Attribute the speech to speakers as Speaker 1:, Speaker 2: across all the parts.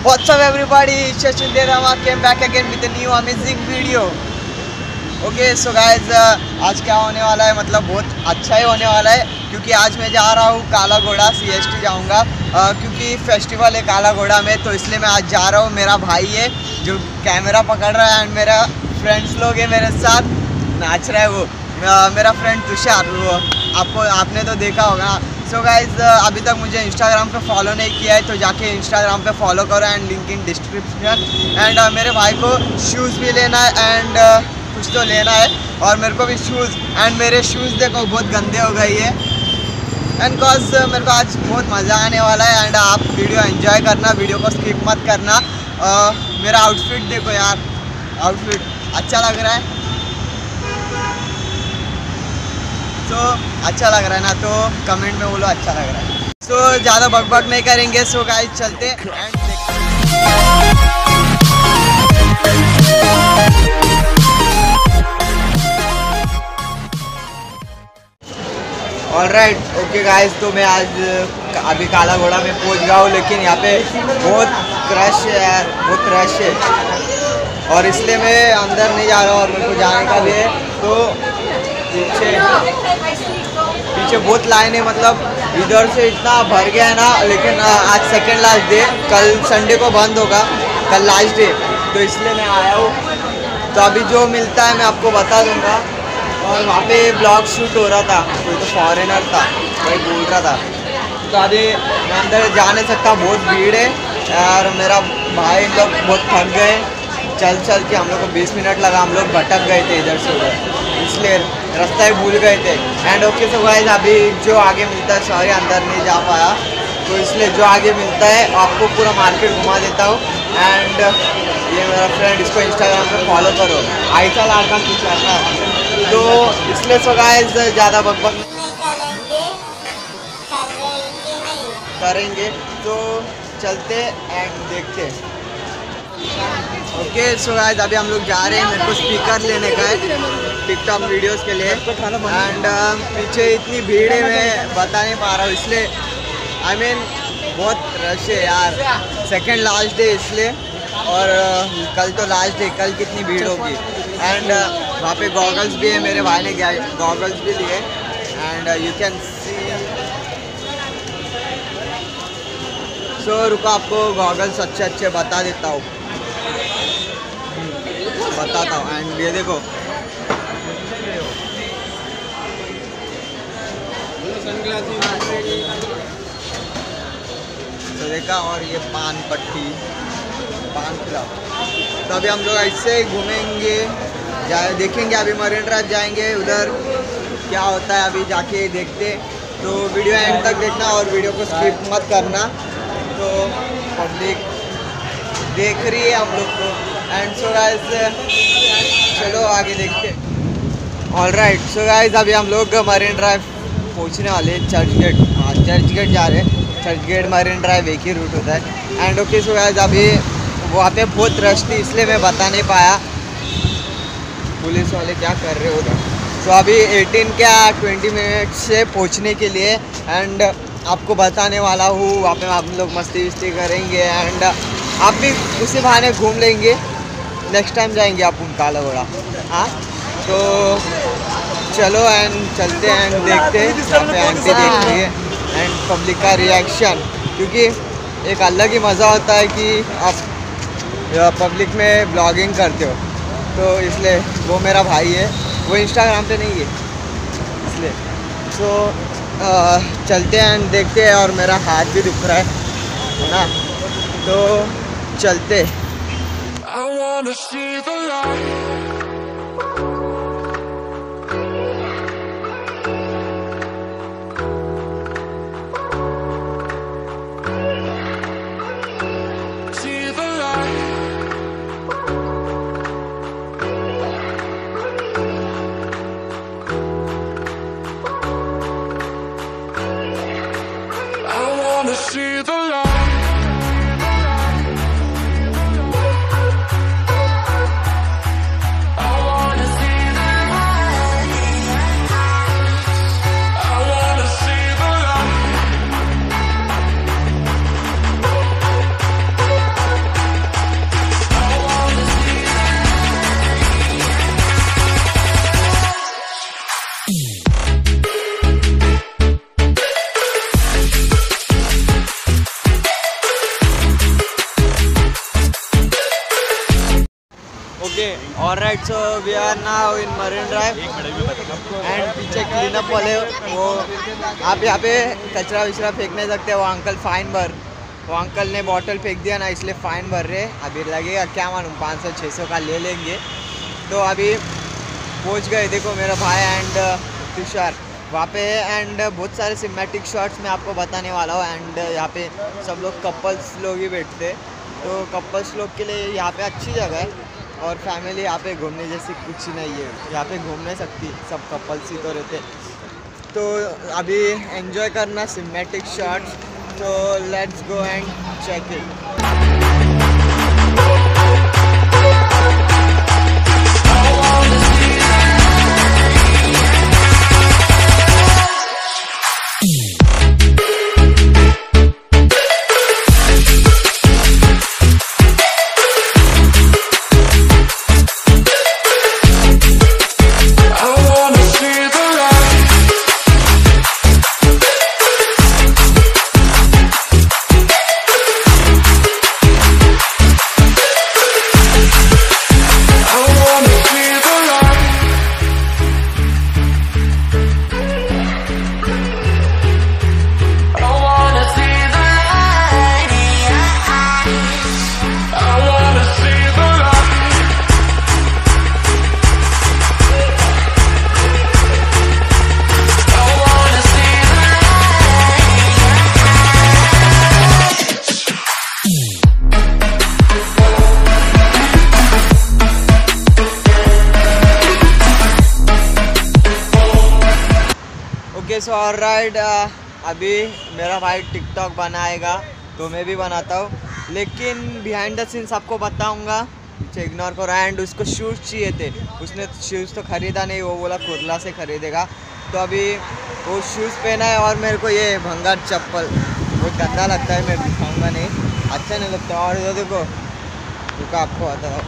Speaker 1: What's up everybody, it's Shinde Dhamma came back again with a new amazing video. Okay, so guys, आज क्या होने वाला है, मतलब बहुत अच्छा ही होने वाला है क्योंकि आज मैं जा रहा हूँ काला घोड़ा CST जाऊँगा क्योंकि फेस्टिवल है काला घोड़ा में, तो इसलिए मैं आज जा रहा हूँ। मेरा भाई है जो कैमरा पकड़ रहा है एंड मेरा फ्रेंड्स लोग हैं मेरे साथ, नाच रहा है वो मेरा फ्रेंड तुषार, वो आपने तो देखा होगा। सो गाइज, अभी तक मुझे इंस्टाग्राम पे फॉलो नहीं किया है तो जाके इंस्टाग्राम पे फॉलो करो and link in description. And मेरे भाई को शूज़ भी लेना है एंड कुछ तो लेना है और मेरे को भी शूज़, एंड मेरे शूज़ देखो बहुत गंदे हो गए हैं एंड कॉज मेरे को आज बहुत मज़ा आने वाला है। एंड आप वीडियो एंजॉय करना, वीडियो को स्किप मत करना। मेरा आउटफिट देखो यार, आउटफिट अच्छा लग रहा है, तो अच्छा लग रहा है ना, तो कमेंट में बोलो अच्छा लग रहा है। सो ज़्यादा बकबक नहीं करेंगे, सो गाइस चलते एंड ऑलराइट ओके गाइस, तो मैं आज अभी काला घोड़ा में पहुंच गया हूँ, लेकिन यहाँ पे बहुत क्रश है यार, बहुत रश है और इसलिए मैं अंदर नहीं जा रहा हूँ और मेरे को जाने का भी है। तो पीछे बहुत लाइन है, मतलब इधर से इतना भर गया है ना। लेकिन आज सेकेंड लास्ट डे, कल संडे को बंद होगा, कल लास्ट डे, तो इसलिए मैं आया हूँ। तो अभी जो मिलता है मैं आपको बता दूंगा। और वहाँ पे ब्लॉग शूट हो रहा था, कोई तो फॉरेनर था, कोई बोल रहा था, तो अभी मैं अंदर जा नहीं सकता, बहुत भीड़ है और मेरा भाई लोग बहुत थक गए, चल के हम लोग को 20 मिनट लगा, हम लोग भटक गए थे इधर से उधर, इसलिए रास्ता ही भूल गए थे। एंड ओके सो गाइस, अभी जो आगे मिलता है, सॉरी अंदर नहीं जा पाया, तो इसलिए जो आगे मिलता है आपको पूरा मार्केट घुमा देता हूँ। एंड ये मेरा फ्रेंड, इसको इंस्टाग्राम पे फॉलो करो, ऐसा लागा कुछ ऐसा, तो इसलिए सो गाइस ज़्यादा बकबक करेंगे, तो चलते एंड देखते। ओके सो गाइस, अभी हम लोग जा रहे हैं, मेरे को स्पीकर लेने का है टिकटॉक वीडियोस के लिए। एंड पीछे इतनी भीड़ है, मैं बता नहीं पा रहा हूँ, इसलिए आई मीन बहुत रश है यार, सेकंड लास्ट डे इसलिए, और कल तो लास्ट डे, कल कितनी भीड़ होगी। एंड वहाँ पे गॉगल्स भी है, मेरे भाई ने गॉगल्स भी लिए and you can see. So रुको, आपको गॉगल्स अच्छे अच्छे बता देता हूँ, बताता हूँ। एंड ये देखो, तो देखा, और ये पान पट्टी, पान खिला। तो अभी हम लोग ऐसे ही घूमेंगे, देखेंगे, अभी मरीन ड्राइव जाएंगे, उधर क्या होता है अभी जाके देखते। तो वीडियो एंड तक देखना और वीडियो को स्किप मत करना, तो पब्लिक देख रही है हम लोग को। एंड सो गाइस चलो आगे देखते। ऑलराइट सो गाइस, अभी हम लोग मरीन ड्राइव पहुंचने वाले, चर्च गेट, हाँ चर्च गेट जा रहे हैं, चर्च गेट मरीन ड्राइव एक ही रूट होता है। एंड ओके सो गाइस, अभी वहाँ पे बहुत रश थी इसलिए मैं बता नहीं पाया पुलिस वाले क्या कर रहे उधर। सो अभी 18 क्या 20 मिनट से पहुँचने के लिए, एंड आपको बताने वाला हूँ, वहाँ पे हम लोग मस्ती वस्ती करेंगे एंड आप भी उसी बहाने घूम लेंगे। नेक्स्ट टाइम जाएंगे आप काला घोड़ा, हाँ तो चलो एंड चलते हैं एंड देखते हैं, यहाँ पे आंटी देख रही है एंड पब्लिक का रिएक्शन, क्योंकि एक अलग ही मज़ा होता है कि आप पब्लिक में ब्लॉगिंग करते हो, तो इसलिए। वो मेरा भाई है, वो इंस्टाग्राम पे नहीं है इसलिए। सो चलते हैं एंड देखते हैं, और मेरा हाथ भी दुख रहा है ना, तो चलते। I wanna see the light. See the light. Okay alright, so we are now in Marine Drive and पीछे क्लीन अप वाले वो आप यहाँ पे कचरा विचरा फेंक नहीं सकते, वो अंकल फाइन वो अंकल ने बॉटल फेंक दिया ना, इसलिए फ़ाइन भर रहे। अभी लगेगा क्या मालूम 500-600 का ले लेंगे। तो अभी पहुंच गए, देखो मेरा भाई एंड तुषार वहाँ पे है एंड बहुत सारे सिनेमैटिक शॉट्स मैं आपको बताने वाला हूँ। एंड यहाँ पे सब लोग कपल्स लोग ही बैठते, तो कपल्स लोग के लिए यहाँ पे अच्छी जगह है और फैमिली यहाँ पे घूमने जैसी कुछ नहीं है, यहाँ पे घूम नहीं सकती, सब कपल्स ही तो रहते। तो अभी एंजॉय करना सिनेमैटिक शॉट्स, तो let's go and check it. So alright, अभी मेरा भाई टिकटॉक बनाएगा तो मैं भी बनाता हूँ, लेकिन बिहाइंड द सीन्स आपको बताऊँगा, इग्नोर करो। एंड उसको शूज़ चाहिए थे, उसने शूज़ तो ख़रीदा नहीं, वो बोला कुर्ला से ख़रीदेगा। तो अभी वो शूज़ पहना है और मेरे को ये भंगार चप्पल बहुत गंदा लगता है, मैं दिखाऊँगा नहीं, अच्छा नहीं लगता। और ये देखो रुका आपको बताओ,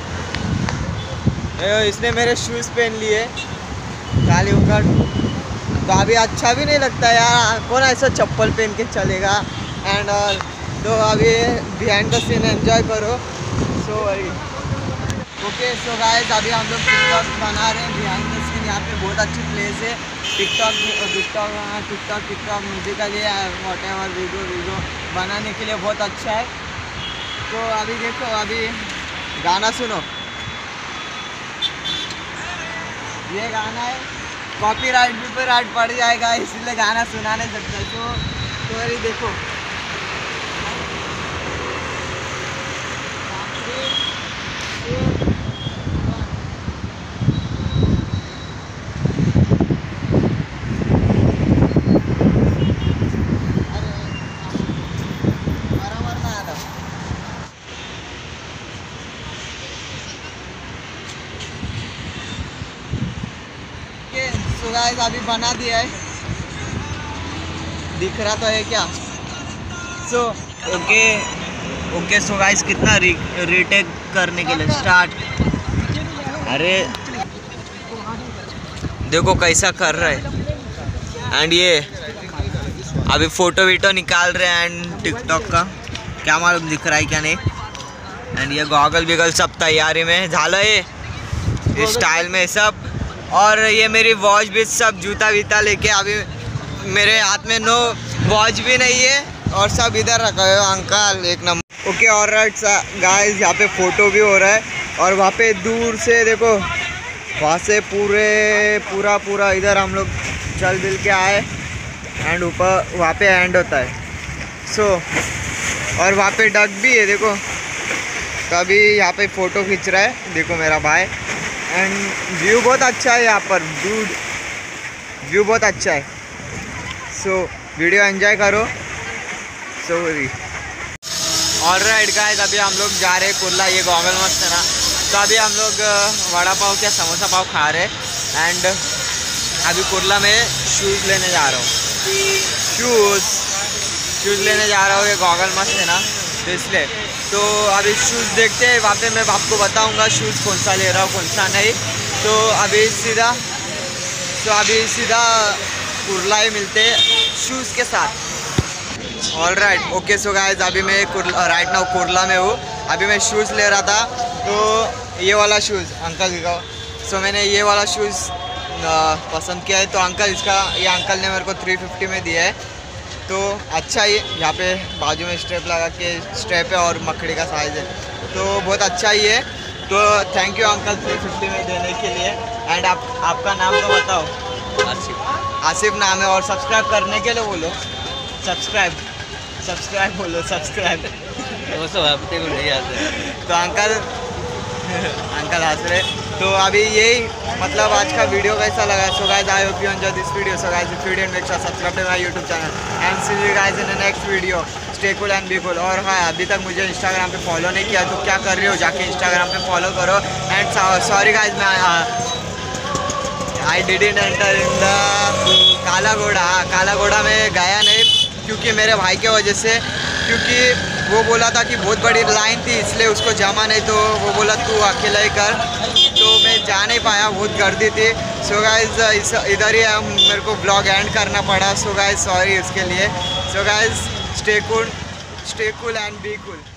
Speaker 1: इसने मेरे शूज़ पहन लिए खाली ऊपर, तो अभी अच्छा भी नहीं लगता यार, कौन ऐसा चप्पल पहन के चलेगा एंड ऑल। तो अभी बिहाइंड द सीन एंजॉय करो। सो ओके, सो गाइस अभी हम लोग टिकटॉक बना रहे हैं बिहाइंड द सीन। यहाँ पे बहुत अच्छी प्लेस है, टिकटॉक म्यूजिकल है, व्हाटएवर वीडियो बनाने के लिए बहुत अच्छा है। तो अभी देखो, अभी गाना सुनो, ये गाना है, कॉपीराइट भी राइट पड़ जाएगा, इसलिए गाना सुना नहीं सकता। तो अरे देखो तो गाइस अभी बना दिया है, दिख रहा तो है क्या? सो ओके सो गाइस कितना रीटेक करने के लिए स्टार्ट। अरे देखो कैसा कर रहा है। एंड ये अभी फोटो वीटो निकाल रहे हैं एंड टिकटॉक का क्या मालूम दिख रहा है क्या नहीं। एंड ये गॉगल बिगल सब तैयारी में झाला है, इस स्टाइल में सब। और ये मेरी वॉच भी सब जूता वीता लेके, अभी मेरे हाथ में नो वॉच भी नहीं है और सब इधर रखा है अंकल, एक नंबर। ओके ऑलराइट गाइस, यहाँ पे फ़ोटो भी हो रहा है और वहाँ पे दूर से देखो, वहाँ से पूरा इधर हम लोग चल बिल के आए एंड ऊपर वहाँ पे एंड होता है। सो और वहाँ पे डक भी है देखो, कभी यहाँ पे फ़ोटो खींच रहा है, देखो मेरा भाई। एंड व्यू बहुत अच्छा है यहाँ पर, व्यू बहुत अच्छा है। सो वीडियो एंजॉय करो। सो ऑलराइट गाइस, अभी हम लोग जा रहे हैं कुर्ला, ये गॉगल मस्त है ना। तो अभी हम लोग वड़ा पाव क्या समोसा पाव खा रहे हैं एंड अभी कुर्ला में शूज़ लेने जा रहा हूँ, शूज़ लेने जा रहा हूँ। ये गॉगल मस्त है ना, तो इसलिए तो अभी शूज़ देखते हैं, वहाँ पे मैं आपको बताऊँगा शूज़ कौन सा ले रहा हूँ कौन सा नहीं। तो अभी सीधा कुर्ला ही मिलते हैं शूज़ के साथ। ऑलराइट ओके, सो गाइस अभी मैं राइट नाउ कुर्ला में हूँ, अभी मैं शूज़ ले रहा था। तो ये वाला शूज़ अंकल दिखाओ। सो मैंने ये वाला शूज़ पसंद किया है, तो अंकल ये अंकल ने मेरे को 350 में दिया है। तो अच्छा ही यहाँ पे बाजू में स्ट्रेप लगा के स्ट्रेप है और मकड़ी का साइज़ है, तो बहुत अच्छा ही है। तो थैंक यू अंकल 350 में देने के लिए। एंड आपका नाम तो बताओ। आसिफ नाम है। और सब्सक्राइब करने के लिए बोलो, सब्सक्राइब बोलो, सब्सक्राइब।
Speaker 2: वो सब हफ्ते को नहीं आते।
Speaker 1: तो अंकल हंस रहे। तो अभी यही मतलब आज का वीडियो कैसा लगा? So guys I hope you enjoy this video. So guys if you didn't make sure subscribe to my YouTube channel and see you guys in the next video. Stay cool and be cool. और हाँ, अभी तक मुझे Instagram पे follow नहीं किया तो क्या कर रहे हो, जाके इंस्टाग्राम पे फॉलो करो। एंड सॉरी गाइस, मैं I didn't enter in the Kala Ghoda में गया नहीं क्योंकि मेरे भाई के वजह से, क्योंकि वो बोला था कि बहुत बड़ी लाइन थी इसलिए उसको जमा नहीं, तो वो बोला तू अकेला ही कर, तो मैं जा नहीं पाया, बहुत गर्दी थी। सो गाइस इधर ही मेरे को ब्लॉग एंड करना पड़ा। सो गाइस सॉरी उसके लिए। So guys stay cool and be cool.